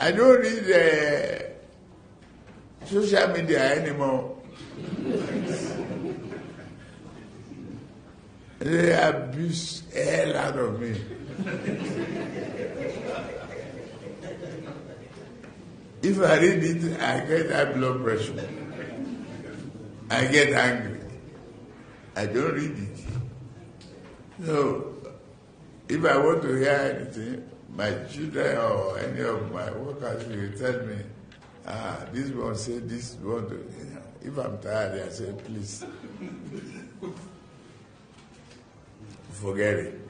I don't read social media anymore. They abuse the hell out of me. If I read it, I get high blood pressure. I get angry. I don't read it. So, if I want to hear anything, my children or any of my workers will tell me, this one said this one. If I'm tired, I say, please, forget it.